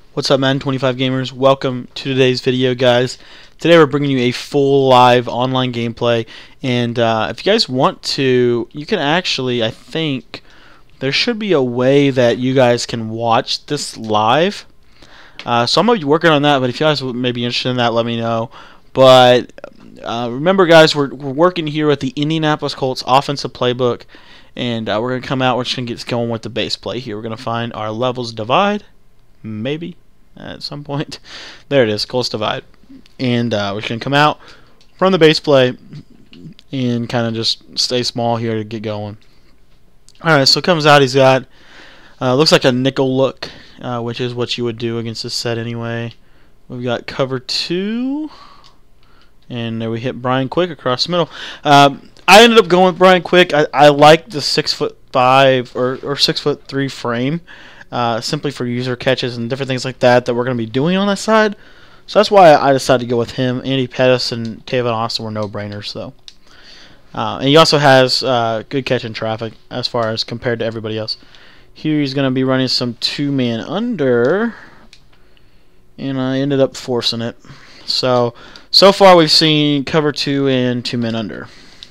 What's up, Madden 25 gamers? Welcome to today's video, guys. Today we're bringing you a full live online gameplay, and if you guys want to, you can actually, I think there should be a way that you guys can watch this live. So I'm going to be working on that, but if you guys may be interested in that, let me know. But remember, guys, we're working here with the Indianapolis Colts offensive playbook, and we're going to come out, we're just going to get going with the base play here. We're going to find our levels divide. Maybe at some point. There it is, Colts divide. And we're going to come out from the base play and kind of just stay small here to get going. Alright, so it comes out, he's got, looks like a nickel look, which is what you would do against this set anyway. We've got cover 2. And there we hit Brian Quick across the middle. I ended up going with Brian Quick. I like the 6'5" or 6'3" frame. Simply for user catches and different things like that we're going to be doing on that side. So that's why I decided to go with him. Andy Pettis and Tavon Austin were no-brainers, though. And he also has good catch in traffic as far as compared to everybody else. Here he's going to be running some two-man under, and I ended up forcing it. So far we've seen cover 2 and two-man under.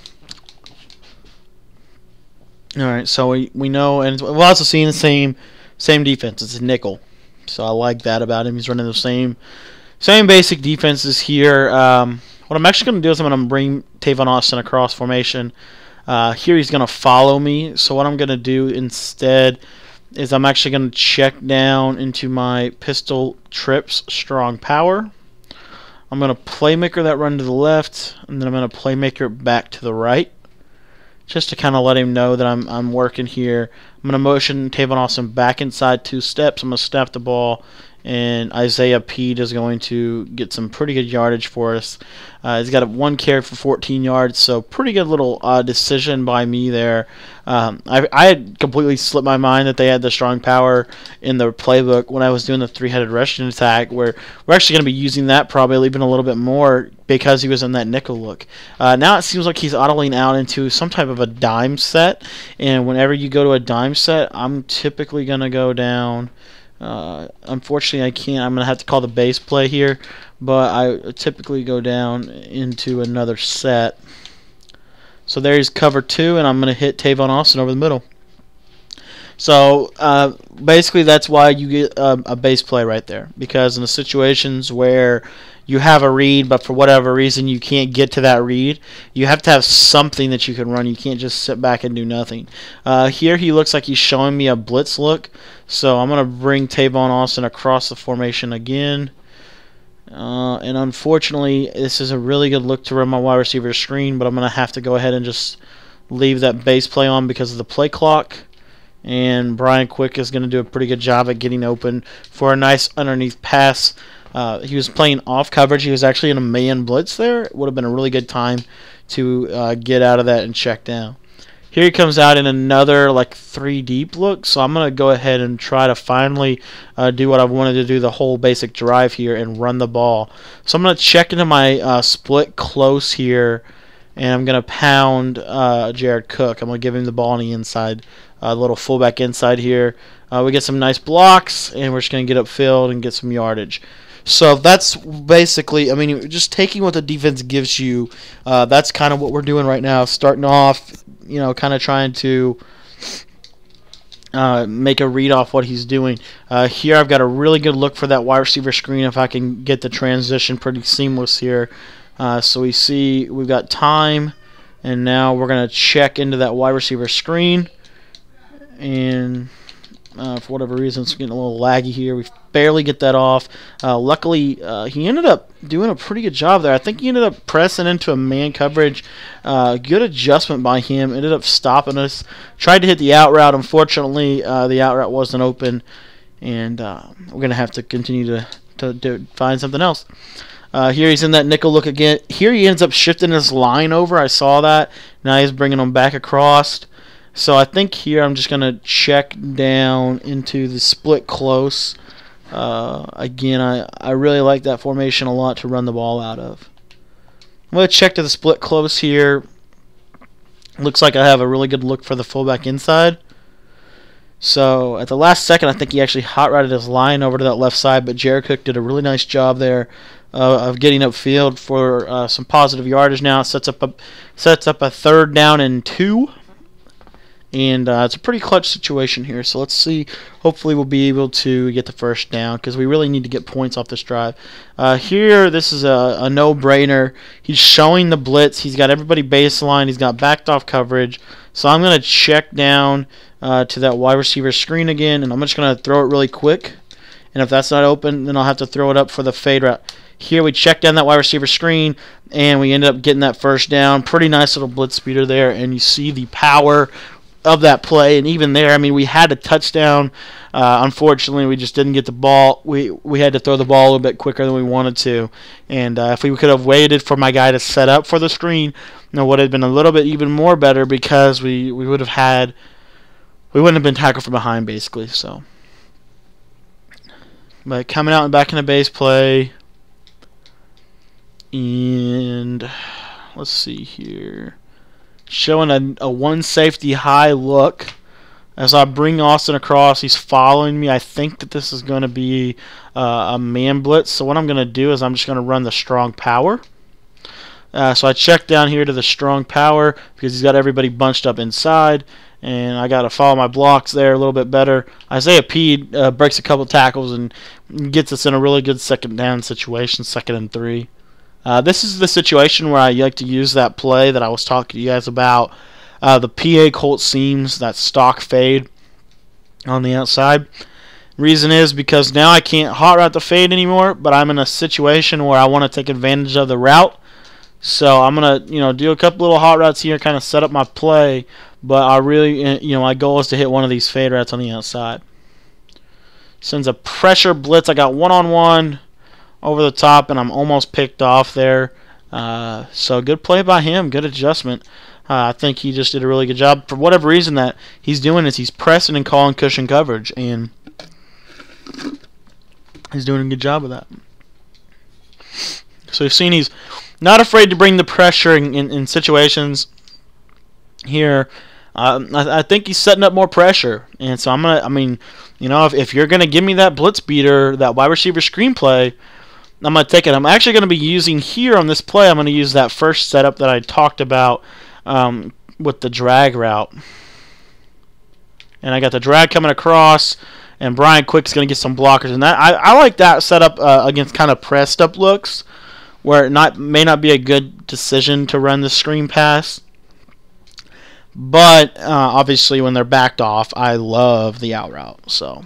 Alright, so we know, and we've also seen the same defense. It's a nickel, so I like that about him. He's running the same basic defenses here. What I'm actually going to do is I'm going to bring Tavon Austin across formation. Here he's going to follow me, so what I'm going to do instead is I'm actually going to check down into my pistol trips strong power. I'm going to playmaker that run to the left, and then I'm going to playmaker it back to the right, just to kind of let him know that I'm working here. I'm going to motion Tavon Austin back inside 2 steps. I'm going to snap the ball, and Isaiah Pete is going to get some pretty good yardage for us. He's got 1 carry for 14 yards, so pretty good little decision by me there. I had completely slipped my mind that they had the strong power in the playbook when I was doing the 3-headed rushing attack, where we're actually going to be using that probably even a little bit more because he was in that nickel look. Now it seems like he's autoing out into some type of a dime set, and whenever you go to a dime set, I'm typically going to go down. Unfortunately, I can't. I'm going to have to call the base play here, but I typically go down into another set. So there's cover 2, and I'm going to hit Tavon Austin over the middle. So basically that's why you get a base play right there, because in the situations where you have a read but for whatever reason you can't get to that read, you have to have something that you can run. You can't just sit back and do nothing. Here he looks like he's showing me a blitz look, so I'm going to bring Tavon Austin across the formation again. And unfortunately this is a really good look to run my wide receiver screen, but I'm going to have to go ahead and just leave that base play on because of the play clock. And Brian Quick is going to do a pretty good job at getting open for a nice underneath pass. He was playing off coverage. He was actually in a man blitz there. It would have been a really good time to get out of that and check down. Here he comes out in another like 3 deep look, so I'm going to go ahead and try to finally do what I wanted to do the whole basic drive here and run the ball. So I'm going to check into my split close here, and I'm going to pound Jared Cook. I'm going to give him the ball on the inside, a little fullback inside here. We get some nice blocks, and we're just going to get upfield and get some yardage. So that's basically, I mean, just taking what the defense gives you, that's kind of what we're doing right now. Starting off, you know, kind of trying to make a read off what he's doing. Here I've got a really good look for that wide receiver screen if I can get the transition pretty seamless here. So we see we've got time, and now we're going to check into that wide receiver screen. And for whatever reason, it's getting a little laggy here. We barely get that off. Luckily, he ended up doing a pretty good job there. I think he ended up pressing into a man coverage. Good adjustment by him. Ended up stopping us. Tried to hit the out route. Unfortunately, the out route wasn't open, and we're going to have to continue to find something else. Here he's in that nickel look again. Here he ends up shifting his line over. I saw that. Now he's bringing him back across. So I think here I'm just going to check down into the split close. Again, I really like that formation a lot to run the ball out of. I'm going to check to the split close here. Looks like I have a really good look for the fullback inside. So at the last second, I think he actually hot-routed his line over to that left side, but Jared Cook did a really nice job there of getting upfield for some positive yardage. Now it sets up a 3rd down and 2. And it's a pretty clutch situation here. So let's see. Hopefully we'll be able to get the 1st down because we really need to get points off this drive. Here, this is a no-brainer. He's showing the blitz. He's got everybody baseline. He's got backed off coverage. So I'm going to check down to that wide receiver screen again, and I'm just going to throw it really quick. And if that's not open, then I'll have to throw it up for the fade route. Here we check down that wide receiver screen, and we ended up getting that 1st down. Pretty nice little blitz speeder there, and you see the power of that play. And even there, I mean, we had a touchdown. Unfortunately, we just didn't get the ball. We had to throw the ball a little bit quicker than we wanted to. And if we could have waited for my guy to set up for the screen, it would have been a little bit even more better because we wouldn't have been tackled from behind, basically. So, but coming out and back in the base play, and let's see here. Showing a 1 safety high look as I bring Austin across. He's following me. I think that this is going to be a man blitz. So what I'm going to do is I'm just going to run the strong power. So I check down here to the strong power because he's got everybody bunched up inside. And I got to follow my blocks there a little bit better. Isaiah P breaks a couple tackles and gets us in a really good 2nd down situation, 2nd and 3. This is the situation where I like to use that play that I was talking to you guys about. The PA Colt seams, that stock fade on the outside. Reason is because now I can't hot route the fade anymore, but I'm in a situation where I want to take advantage of the route. So I'm going to, do a couple little hot routes here, kind of set up my play, but I really, my goal is to hit one of these fade routes on the outside. Sends a pressure blitz. I got one-on-one over the top, and I'm almost picked off there. So good play by him, good adjustment. I think he just did a really good job. For whatever reason that he's doing is he's pressing and calling cushion coverage, and he's doing a good job of that. So you've seen he's not afraid to bring the pressure in situations here. I think he's setting up more pressure, and so if you're gonna give me that blitz beater, that wide receiver screenplay, I'm going to take it. I'm actually going to be using here on this play, I'm going to use that first setup that I talked about with the drag route. And I got the drag coming across, and Brian Quick's going to get some blockers. And that I like that setup against kind of pressed up looks where it may not be a good decision to run the screen pass. But obviously when they're backed off, I love the out route. So.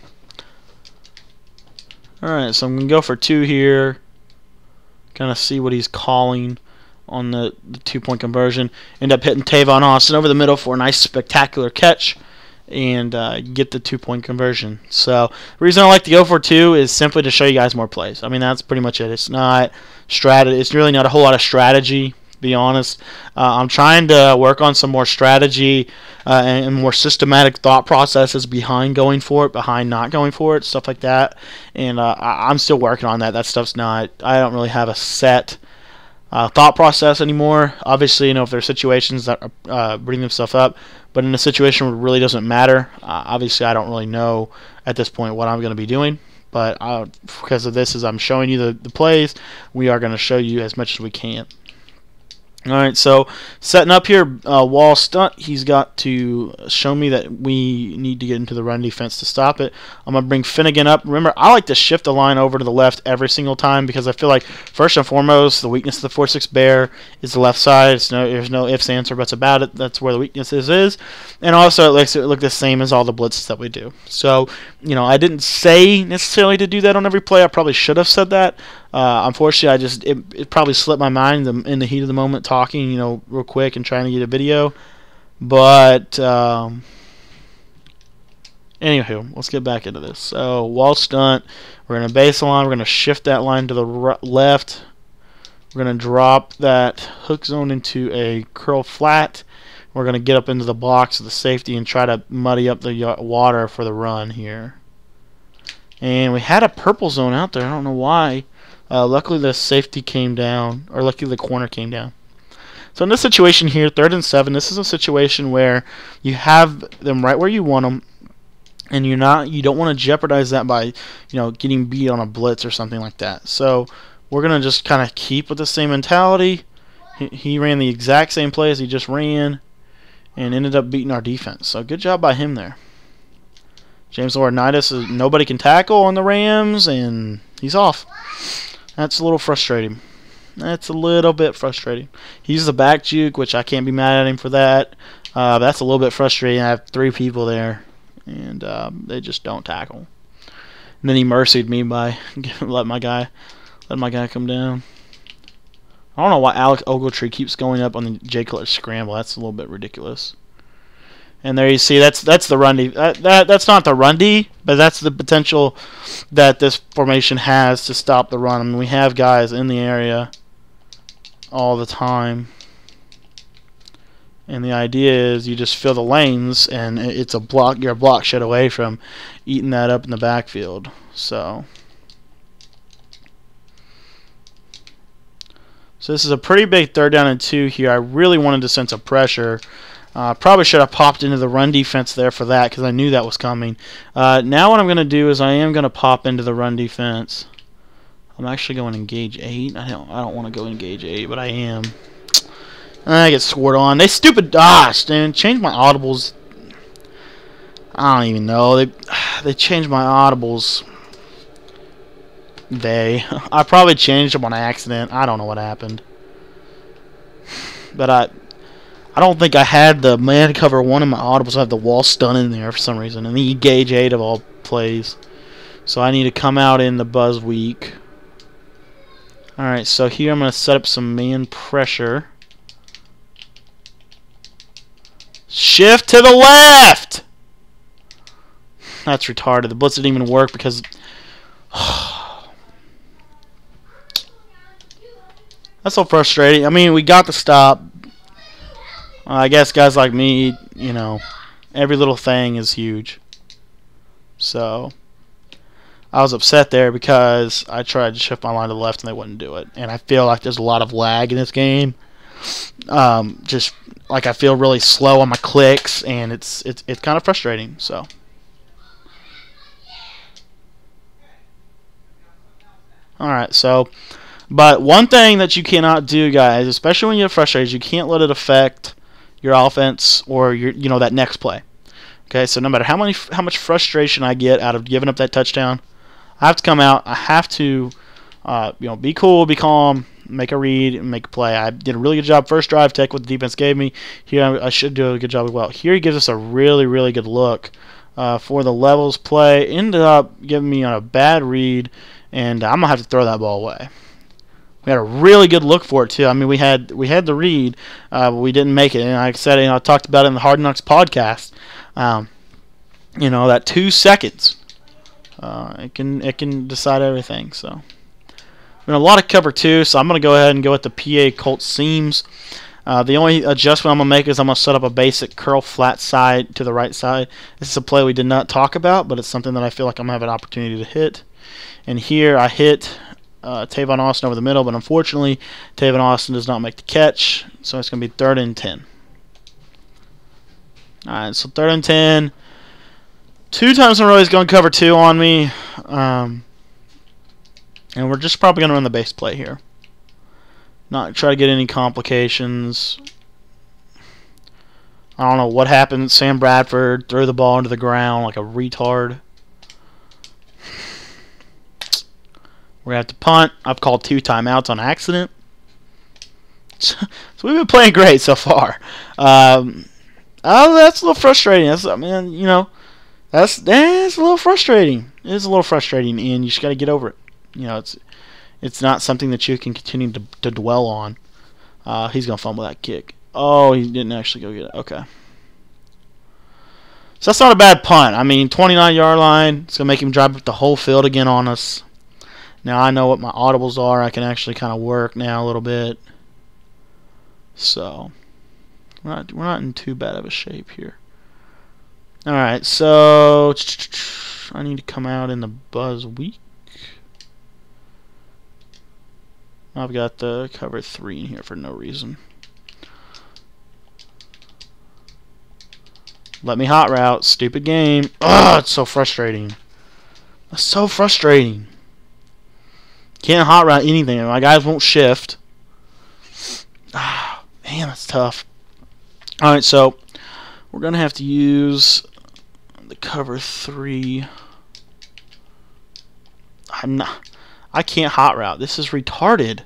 Alright, so I'm going to go for 2 here. Kind of see what he's calling on the 2-point conversion. End up hitting Tavon Austin over the middle for a nice spectacular catch. And get the 2-point conversion. So the reason I like to go for 2 is simply to show you guys more plays. I mean, that's pretty much it. It's not strategy. It's really not a whole lot of strategy, to be honest. I'm trying to work on some more strategy and more systematic thought processes behind going for it, behind not going for it, stuff like that. And I'm still working on that. That stuff's not. I don't really have a set thought process anymore. Obviously, if there are situations that bring themselves up, but in a situation where it really doesn't matter, obviously I don't really know at this point what I'm going to be doing. But because of this, as I'm showing you the plays, we are going to show you as much as we can. Alright, so setting up here, wall stunt, he's got to show me that we need to get into the run defense to stop it. I'm going to bring Finnegan up. Remember, I like to shift the line over to the left every single time because I feel like, first and foremost, the weakness of the 4-6 Bear is the left side. There's no ifs, ands, or buts about it. That's where the weakness is. And also, it makes it look the same as all the blitzes that we do. So, I didn't say necessarily to do that on every play. I probably should have said that. Unfortunately, it probably slipped my mind in the heat of the moment talking, real quick and trying to get a video. But anywho, let's get back into this. So wall stunt, we're going to base line, we're going to shift that line to the left. We're going to drop that hook zone into a curl flat. We're going to get up into the box of the safety and try to muddy up the water for the run here. And we had a purple zone out there. I don't know why. Luckily the safety came down, or luckily the corner came down. So in this situation here, 3rd and 7, this is a situation where you have them right where you want them. and you don't want to jeopardize that by getting beat on a blitz or something like that. So we're gonna just kind of keep with the same mentality. He ran the exact same play as he just ran, and ended up beating our defense. So good job by him there. James Laurinaitis is nobody can tackle on the Rams, and he's off. That's a little frustrating. That's a little bit frustrating. He's the back juke, which I can't be mad at him for that. That's a little bit frustrating. I have 3 people there, and they just don't tackle. And then he mercied me by letting my guy come down. I don't know why Alex Ogletree keeps going up on the Jay Cutler scramble. That's a little bit ridiculous. And there you see, that's the run D. That's not the run D, but that's the potential that this formation has to stop the run. I mean, we have guys in the area all the time, and the idea is you just fill the lanes, and it's a block. You're a block shot away from eating that up in the backfield. So this is a pretty big 3rd down and 2 here. I really wanted to sense a pressure. Probably should have popped into the run defense there for that, because I knew that was coming. Now what I'm going to do is I am going to pop into the run defense. I'm actually going to engage 8. I don't want to go engage 8, but I am. I get scored on. They stupid man, changed my audibles. I don't even know. They changed my audibles. I probably changed them on accident. I don't know what happened. But I don't think I had the man cover 1 in my audibles. I have the wall stun in there for some reason. And the engage 8 of all plays. So I need to come out in the buzz weak. Alright, so here I'm going to set up some man pressure. Shift to the left! That's retarded. The blitz didn't even work because... That's so frustrating. I mean, we got the stop. I guess guys like me, every little thing is huge. So I was upset there because I tried to shift my line to the left and they wouldn't do it. And I feel like there's a lot of lag in this game. Just like I feel really slow on my clicks, and it's kind of frustrating. So. Alright, so, but one thing that you cannot do, guys, especially when you get frustrated, you can't let it affect your offense or your that next play. Okay, so no matter how much frustration I get out of giving up that touchdown, I have to come out. I have to be cool, be calm, make a read, and make a play. I did a really good job first drive, take what the defense gave me. Here I should do a good job as well. Here he gives us a really, really good look for the levels play. Ended up giving me on a bad read, and I'm gonna have to throw that ball away. We had a really good look for it too. I mean, we had the read, but we didn't make it. And like I said, I talked about it in the Hard Knocks podcast. That 2 seconds, it can decide everything. So, a lot of cover 2. So I'm gonna go ahead and go with the PA Colt seams. The only adjustment I'm gonna make is I'm gonna set up a basic curl flat side to the right side. This is a play we did not talk about, but it's something that I feel like I'm gonna have an opportunity to hit. And here I hit Tavon Austin over the middle, but unfortunately Tavon Austin does not make the catch, so it's going to be 3rd and 10. Alright, so 3rd and 10. 2 times in a row he's going to cover 2 on me, and we're just probably going to run the base play here. Not try to get any complications. I don't know what happened. Sam Bradford threw the ball into the ground like a retard. We're going to have to punt. I've called 2 timeouts on accident. So we've been playing great so far. That's a little frustrating. That's a little frustrating. It is a little frustrating, and you just got to get over it. It's not something that you can continue to dwell on. He's going to fumble that kick. Oh, he didn't actually go get it. Okay. So that's not a bad punt. I mean, 29-yard line. It's going to make him drive up the whole field again on us. Now I know what my audibles are. I can actually kind of work now a little bit. So we're not in too bad of a shape here. All right, so I need to come out in the buzz weak. I've got the cover 3 in here for no reason. Let me hot route. Stupid game. Ugh, it's so frustrating. It's so frustrating. Can't hot route anything. My guys won't shift. Ah, man, that's tough. Alright, so we're going to have to use the cover 3. I can't hot route. This is retarded.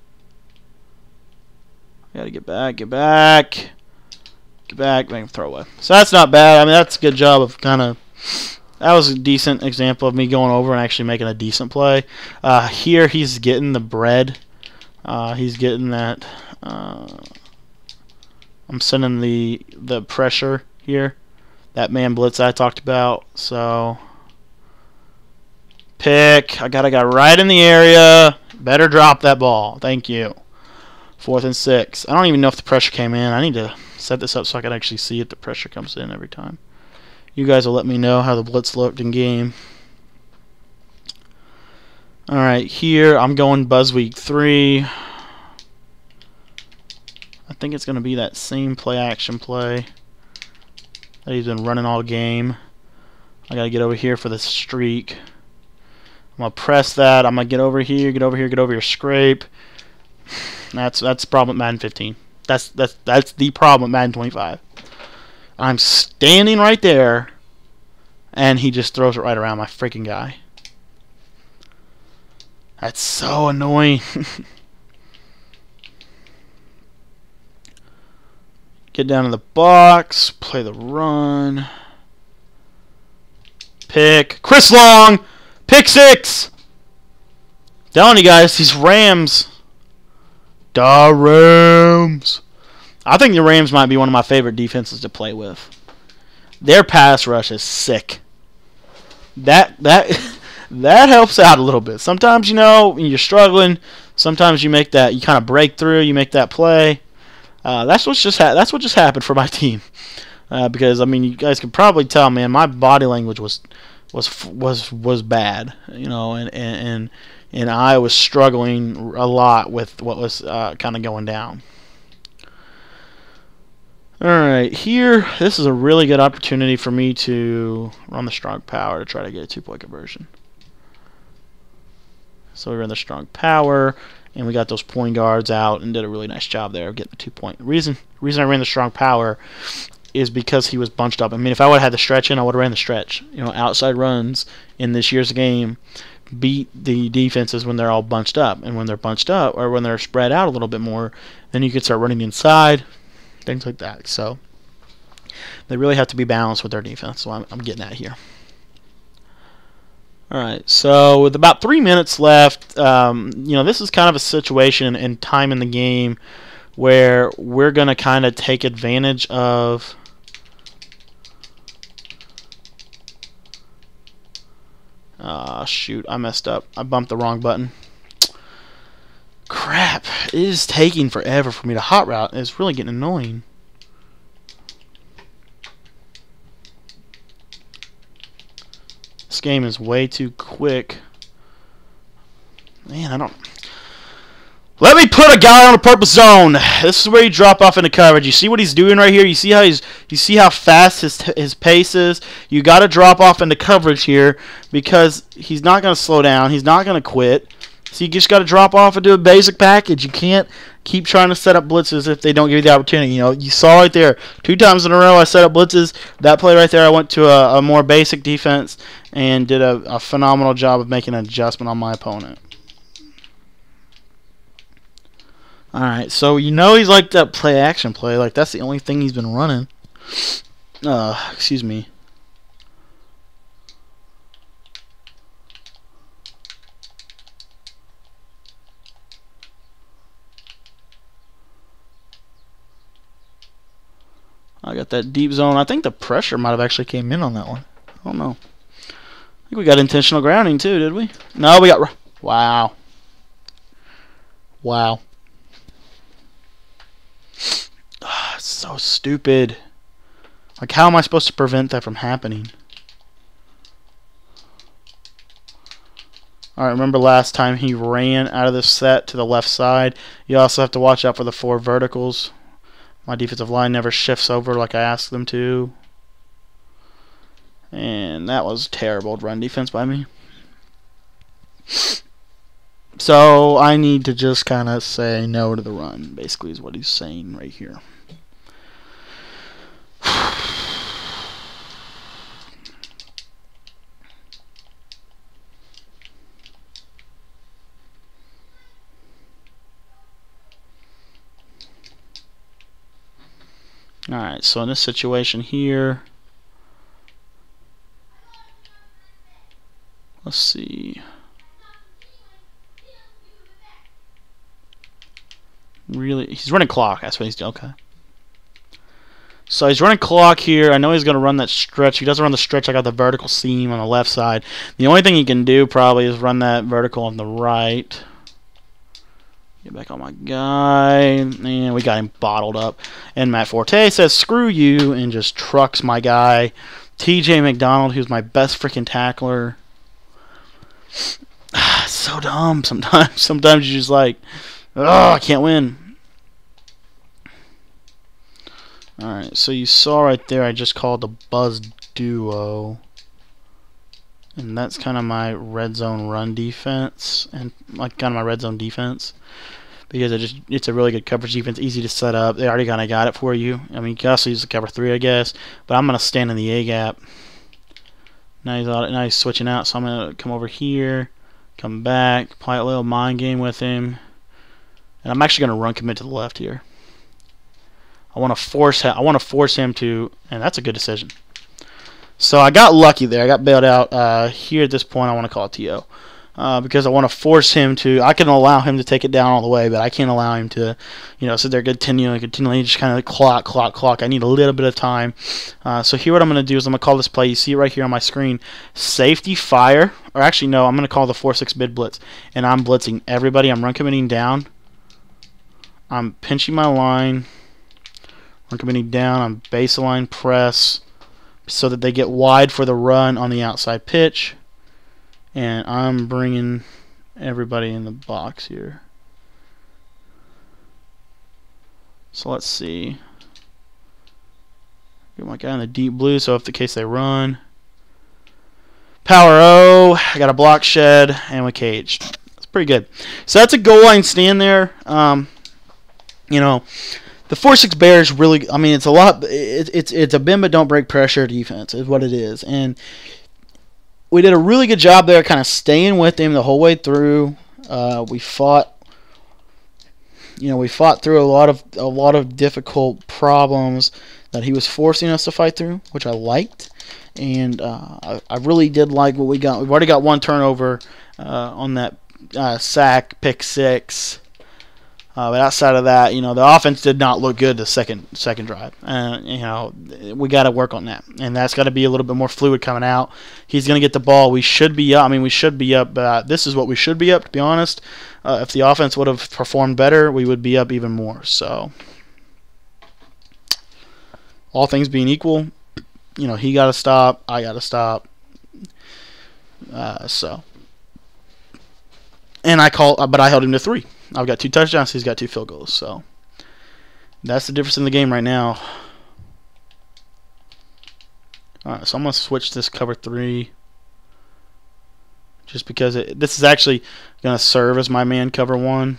I gotta get back, get back. Get back, make him throw away. So that's not bad. I mean, that's a good job of kind of... That was a decent example of me going over and actually making a decent play. Here, he's getting the bread. He's getting that... I'm sending the pressure here. That man blitz I talked about. So... Pick. I got a guy right in the area. Better drop that ball. Thank you. 4th and 6. I don't even know if the pressure came in. I need to set this up so I can actually see if the pressure comes in every time. You guys will let me know how the blitz looked in game. Alright, here I'm going Buzz Week 3. I think it's going to be that same play action play that he's been running all game. I got to get over here for the streak. I'm going to press that. I'm going to get over here, get over here, get over here, scrape. That's the problem with Madden 15. That's the problem with Madden 25. I'm standing right there, and he just throws it right around my freaking guy. That's so annoying. Get down to the box, play the run. Pick. Chris Long! Pick 6! Telling you guys, these Rams. The Rams. I think the Rams might be one of my favorite defenses to play with. Their pass rush is sick. That helps out a little bit. Sometimes, you know, when you're struggling, sometimes you make that, you kind of break through, you make that play. That's what just happened for my team. Because I mean, you guys can probably tell, man, my body language was bad, you know, and I was struggling a lot with what was kind of going down. Alright, here, this is a really good opportunity for me to run the strong power to try to get a 2-point conversion. So we ran the strong power, and we got those point guards out and did a really nice job there of getting the 2-point. The reason I ran the strong power is because he was bunched up. I mean, if I would have had the stretch in, I would have ran the stretch. You know, outside runs in this year's game beat the defenses when they're all bunched up. And when they're bunched up, or when they're spread out a little bit more, then you could start running inside, things like that. So they really have to be balanced with their defense. So I'm getting at here. Alright, so with about 3 minutes left, you know, this is kind of a situation and time in the game where we're going to kind of take advantage of shoot, I messed up. I bumped the wrong button. Crap, it is taking forever for me to hot route. It's really getting annoying. This game is way too quick. Man, I don't... Let me put a guy on a purple zone. This is where you drop off into coverage. You see what he's doing right here? You see how fast his pace is? You got to drop off into coverage here because he's not going to slow down. He's not going to quit. So you just got to drop off and do a basic package. You can't keep trying to set up blitzes if they don't give you the opportunity. You know, you saw right there 2 times in a row I set up blitzes. That play right there, I went to a more basic defense and did a phenomenal job of making an adjustment on my opponent. Alright, so you know he's like that play action play. Like, that's the only thing he's been running. Excuse me. I got that deep zone. I think the pressure might have actually came in on that one. I don't know. I think we got intentional grounding too, did we? No, we got... Wow. Wow. It's so stupid. Like, how am I supposed to prevent that from happening? Alright, remember last time he ran out of the set to the left side. You also have to watch out for the 4 verticals. My defensive line never shifts over like I asked them to. And that was terrible run defense by me. So I need to just kind of say no to the run, basically, is what he's saying right here. Alright, so in this situation here, let's see. Really, he's running clock. That's what he's doing. Okay. So he's running clock here. I know he's going to run that stretch. He doesn't run the stretch. I got the vertical seam on the left side. The only thing he can do probably is run that vertical on the right. Get back on my guy. And we got him bottled up. And Matt Forte says, screw you, and just trucks my guy. TJ McDonald, who's my best freaking tackler. So dumb sometimes. Sometimes you're just like, oh, I can't win. Alright, so you saw right there I just called the Buzz Duo. And that's kind of my red zone run defense. And like kind of my red zone defense. Because it's a really good coverage defense, easy to set up. They already kind of got it for you. I mean, you can also use the cover 3, I guess. But I'm going to stand in the A gap. Now he's switching out, so I'm going to come over here. Come back, play a little mind game with him. And I'm actually going to run commit to the left here. I want to force him to, and that's a good decision. So I got lucky there. I got bailed out. Here at this point, I want to call it TO. Because I want to force him to, I can allow him to take it down all the way, but I can't allow him to, sit there continually just kind of clock. I need a little bit of time. So here what I'm going to do is I'm going to call this play. You see it right here on my screen. Safety fire, or actually no, I'm going to call the 4-6 mid blitz. And I'm blitzing everybody. I'm run committing down. I'm pinching my line. Run committing down. I'm baseline press so that they get wide for the run on the outside pitch. And I'm bringing everybody in the box here. So let's see. Get my guy in the deep blue, so if the case they run. Power O. I got a block shed, and we caged. That's pretty good. So that's a goal line stand there. The 4-6 Bears really, I mean, it's a lot. It's a bend but don't break pressure defense is what it is, and we did a really good job there, kind of staying with him the whole way through. We fought through a lot of difficult problems that he was forcing us to fight through, which I liked, and I really did like what we got. We've already got one turnover on that sack pick 6. But outside of that, the offense did not look good the second drive. We got to work on that, and that's got to be a little bit more fluid coming out. He's going to get the ball. We should be up. I mean, we should be up. This is what we should be up, to be honest. If the offense would have performed better, we would be up even more. So, all things being equal, he got to stop. I got to stop. And but I held him to 3. I've got 2 touchdowns. He's got 2 field goals. So that's the difference in the game right now. All right, so I'm gonna switch this cover 3, just because this is actually gonna serve as my man cover 1.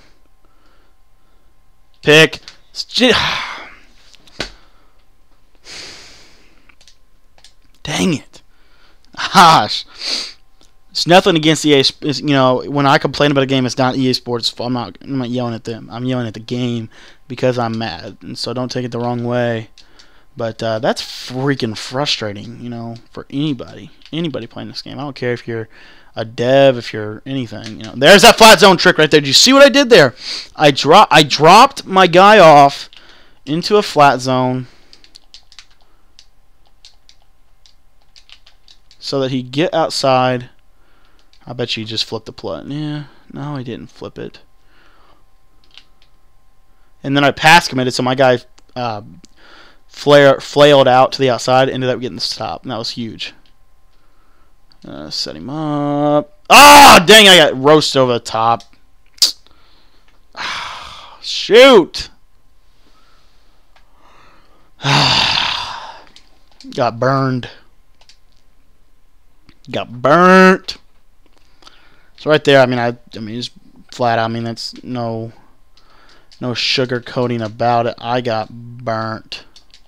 Pick. Dang it! Gosh. It's nothing against EA. When I complain about a game, it's not EA Sports. I'm not yelling at them. I'm yelling at the game because I'm mad. And so don't take it the wrong way. But that's freaking frustrating, for anybody playing this game. I don't care if you're a dev, if you're anything. There's that flat zone trick right there. Did you see what I did there? I dropped my guy off into a flat zone so that he'd get outside. I bet you just flipped the play. Yeah, no, he didn't flip it. And then I pass committed, so my guy flailed out to the outside, ended up getting the stop, and that was huge. Set him up. Ah, dang, I got roasted over the top. Shoot. Got burned. Got burnt. So right there, I mean, just flat out. I mean, that's no sugar coating about it. I got burnt.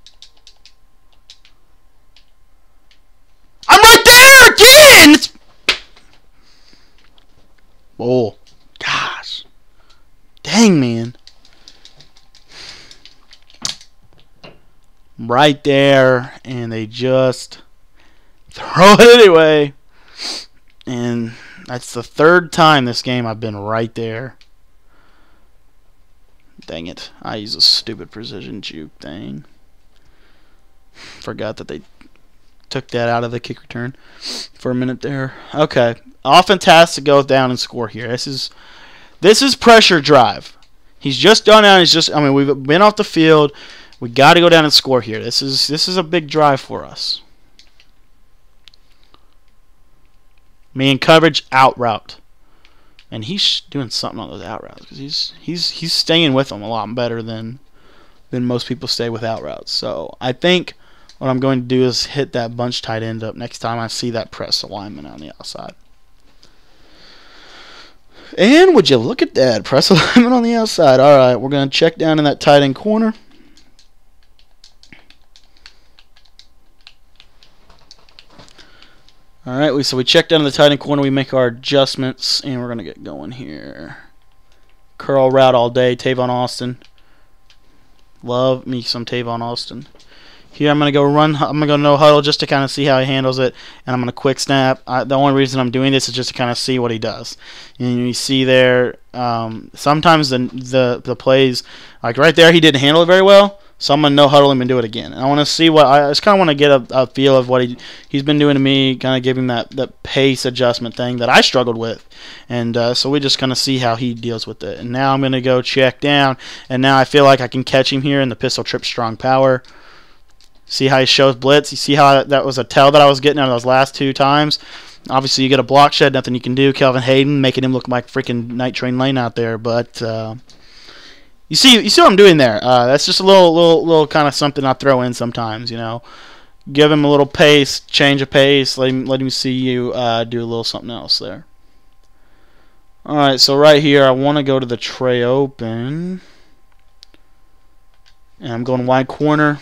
I'm right there again. Oh, gosh, dang, man. Right there, and they just throw it anyway. And that's the third time this game I've been right there. Dang it. I use a stupid precision juke thing. Forgot that they took that out of the kick return for a minute there. Okay. Offense has to go down and score here. This is pressure drive. He's just done out. We've been off the field. We got to go down and score here. This is a big drive for us. Man coverage, out route. And he's doing something on those out routes because he's staying with them a lot better than most people stay with out routes. So I think what I'm going to do is hit that bunch tight end up next time I see that press alignment on the outside. And would you look at that, press alignment on the outside. All right, we're going to check down in that tight end corner. Alright, so we check down in the tight end corner, we make our adjustments, and we're going to get going here. Curl route all day, Tavon Austin. Love me some Tavon Austin. Here I'm going to go run, I'm going to go no huddle just to kind of see how he handles it, and I'm going to quick snap. The only reason I'm doing this is just to kind of see what he does. And you see there, sometimes the plays, like right there, he didn't handle it very well. So I'm going to no huddle him and do it again. And I want to see what I just kind of want to get a feel of what he's been doing to me, kind of give him that pace adjustment thing that I struggled with. And so we just kind of see how he deals with it. And now I'm going to go check down. And now I feel like I can catch him here in the pistol trip strong power. See how he shows blitz. You see how that was a tell that I was getting out of those last two times. Obviously, you get a block shed, nothing you can do. Kelvin Hayden making him look like freaking Night Train Lane out there. But you see what I'm doing there. That's just a little kind of something I throw in sometimes, you know. Give him a little pace, change of pace, let him see you do a little something else there. All right, so right here I want to go to the tray open, and I'm going wide corner.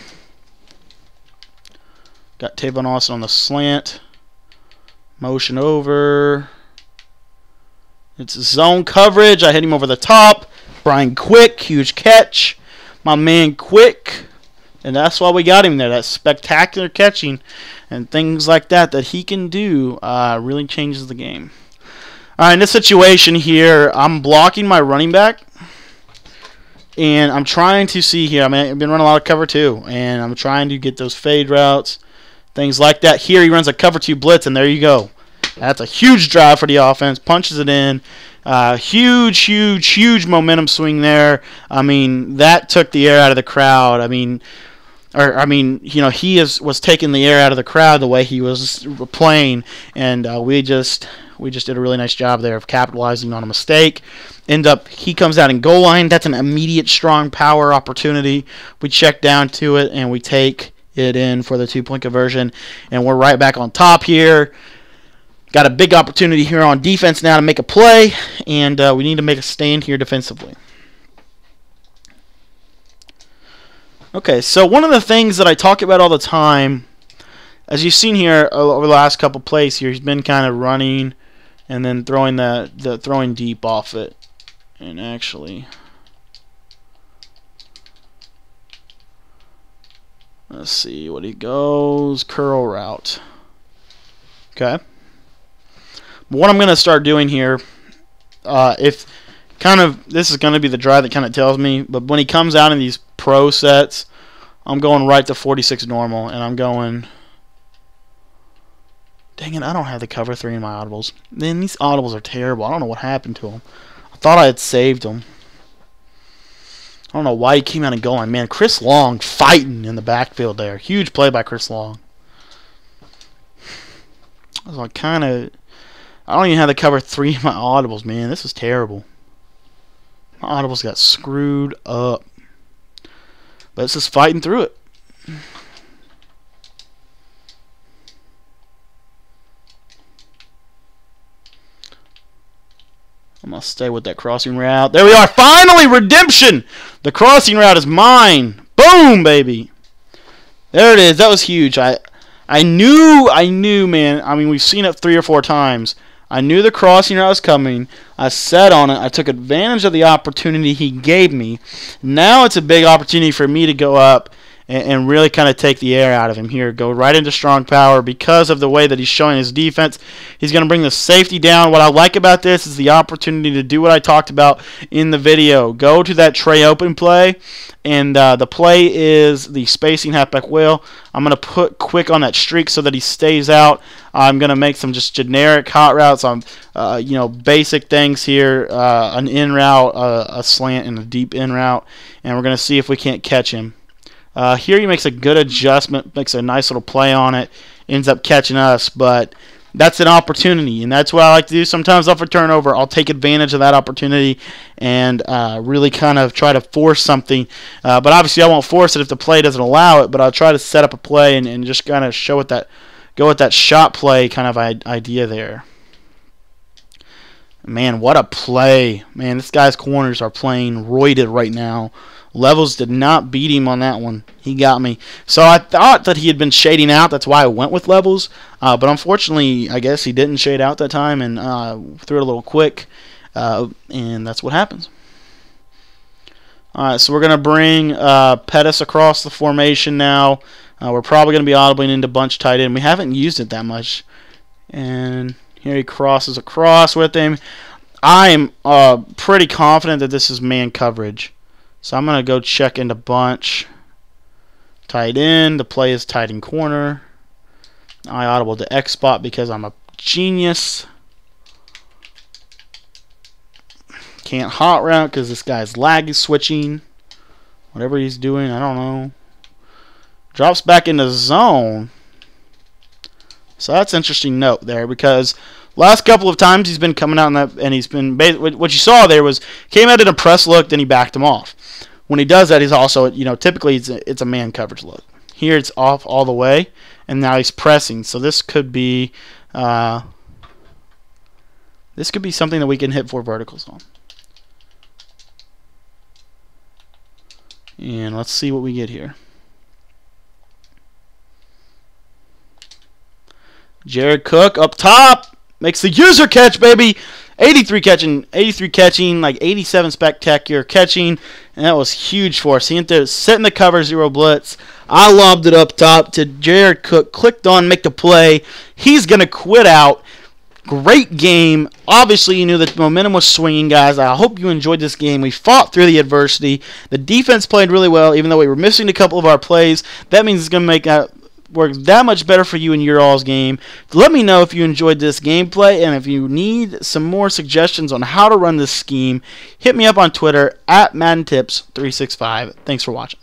Got Tavon Austin on the slant. Motion over. It's zone coverage. I hit him over the top. Brian Quick, huge catch. My man Quick. And that's why we got him there. That spectacular catching and things like that he can do really changes the game. All right, in this situation here, I'm blocking my running back. And I'm trying to see here. I mean, I've been running a lot of cover 2. And I'm trying to get those fade routes. Things like that. Here he runs a cover 2 blitz, and there you go. That's a huge drive for the offense. Punches it in. Huge momentum swing there. I mean, that took the air out of the crowd. He was taking the air out of the crowd the way he was playing, and we just did a really nice job there of capitalizing on a mistake. He comes out in goal line. That's an immediate strong power opportunity. We check down to it, and we take it in for the 2-point conversion, and we're right back on top here. Got a big opportunity here on defense now to make a play, and we need to make a stand here defensively. Okay, so one of the things that I talk about all the time, as you've seen here over the last couple plays here, he's been kind of running and then throwing throwing deep off it. And actually, let's see what he goes. Curl route. Okay. What I'm going to start doing here, this is going to be the drive that kind of tells me, but when he comes out in these pro sets, I'm going right to 46 normal, and I'm going, dang it, I don't have the cover 3 in my audibles. Man, these audibles are terrible. I don't know what happened to them. I thought I had saved them. I don't know why he came out and going. Man, Chris Long fighting in the backfield there. Huge play by Chris Long. I was like, I don't even have the cover 3 in my audibles, man. This is terrible. My audibles got screwed up. But it's just fighting through it. stay with that crossing route. There we are. Finally, redemption. The crossing route is mine. Boom, baby. There it is. That was huge. I knew, man. I mean, we've seen it 3 or 4 times. I knew the crossing route was coming. I sat on it. I took advantage of the opportunity he gave me. Now it's a big opportunity for me to go up and really kind of take the air out of him here. Go right into strong power because of the way that he's showing his defense. He's going to bring the safety down. What I like about this is the opportunity to do what I talked about in the video. Go to that tray open play, and the play is the spacing halfback wheel. I'm going to put quick on that streak so that he stays out. I'm going to make some just generic hot routes on basic things here, an in route, a slant, and a deep in route, and we're going to see if we can't catch him. Here he makes a good adjustment, makes a nice little play on it, ends up catching us, but that's an opportunity, and that's what I like to do. Sometimes off a turnover, I'll take advantage of that opportunity and really kind of try to force something. But obviously I won't force it if the play doesn't allow it, but I'll try to set up a play and just kind of show it that, go with that shot play kind of idea there. Man, what a play. Man, this guy's corners are playing roided right now. Levels did not beat him on that one. He got me. So I thought that he had been shading out. That's why I went with Levels. But unfortunately, I guess he didn't shade out that time and threw it a little quick. And that's what happens. All right, so we're going to bring Pettis across the formation now. We're probably going to be audibling into bunch tight end. We haven't used it that much. And here he crosses across with him. I am pretty confident that this is man coverage. So I'm going to go check into bunch. Tight end. The play is tight end corner. I audible to X spot because I'm a genius. Can't hot route because this guy's lag switching. Whatever he's doing, I don't know. Drops back into zone. So that's an interesting note there because last couple of times he's been coming out in that, and he's been, what you saw there was came out in a press look, then he backed him off. When he does that, he's also, typically it's a man coverage look. Here it's off all the way, and now he's pressing. So this could be something that we can hit 4 verticals on. And let's see what we get here. Jared Cook up top makes the user catch, baby. 83 catching, like 87 spectacular catching, and that was huge for us. He went there, setting the cover, 0 blitz. I lobbed it up top to Jared Cook, clicked on, make the play. He's going to quit out. Great game. Obviously, you knew that momentum was swinging, guys. I hope you enjoyed this game. We fought through the adversity. The defense played really well, even though we were missing a couple of our plays. That means it's going to make work that much better for you in your all's game. Let me know if you enjoyed this gameplay, and if you need some more suggestions on how to run this scheme, hit me up on Twitter at MaddenTips365. Thanks for watching.